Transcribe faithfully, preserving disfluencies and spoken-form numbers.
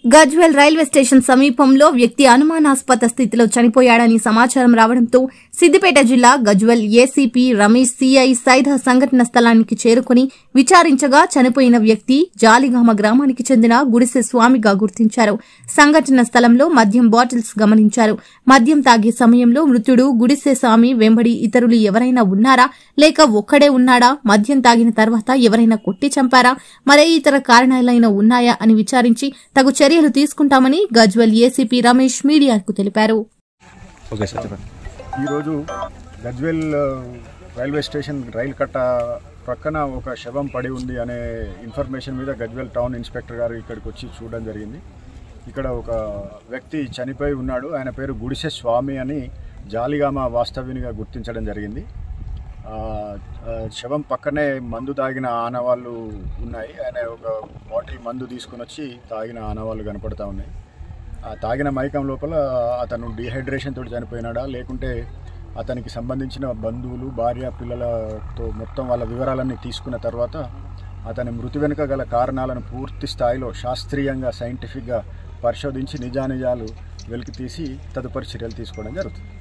Gajwel railway station సమీపంలో వ్యక్తి అనుమానాస్పద స్థితిలో చనిపోయాడని సమాచారం రావడంతో సిద్దిపేట జిల్లా గజ్వేల్ ఏసీపీ రమేష్ సీఐ సైదా సంఘటన స్థలానికి చేరుకుని విచారించగా చనిపోయిన వ్యక్తి జాలిగామ గ్రామానికి చెందిన గుడిసె స్వామిగా గుర్తించారు. సంఘటన స్థలంలో మద్యం బాటిల్స్ గమనించారు. మద్యం తాగే సమయంలో మృతుడు గుడిసె స్వామి వెంబడి ఇతరులు ఎవరైనా ఉన్నారా లేక ఒక్కడే ఉన్నాడా, మద్యం తాగిన తర్వాత ఎవరైనా కొట్టి చంపారా, మరే ఇతర కారణాలైనా ఉన్నాయా అని విచారించి తగు చర్యలు తీసుకుంటామని గజ్వేల్ ఏసీపీ రమేష్ మీడియాకు తెలిపారు. ఈరోజు గజ్వేల్ రైల్వే స్టేషన్ రైలు కట్ట ప్రక్కన ఒక శవం పడి ఉంది అనే ఇన్ఫర్మేషన్ మీద గజ్వేల్ టౌన్ ఇన్స్పెక్టర్ గారు ఇక్కడికి వచ్చి చూడడం జరిగింది. ఇక్కడ ఒక వ్యక్తి చనిపోయి ఉన్నాడు. ఆయన పేరు గుడిసె స్వామి అని జాలిగామ వాస్తవ్యునిగా గుర్తించడం జరిగింది. శవం పక్కనే మందు తాగిన ఆనవాళ్ళు ఉన్నాయి. ఆయన ఒక బాటిల్ మందు తీసుకుని వచ్చి తాగిన ఆనవాళ్ళు కనపడతా ఉన్నాయి. ఆ తాగిన మైకం లోపల అతను డీహైడ్రేషన్ తోటి చనిపోయినాడా లేకుంటే అతనికి సంబంధించిన బంధువులు, భార్య, పిల్లలతో మొత్తం వాళ్ళ వివరాలన్నీ తీసుకున్న తర్వాత అతని మృతి వెనుక గల కారణాలను పూర్తి స్థాయిలో శాస్త్రీయంగా సైంటిఫిక్గా పరిశోధించి నిజానిజాలు వెలికి తీసి తదుపరి చర్యలు తీసుకోవడం జరుగుతుంది.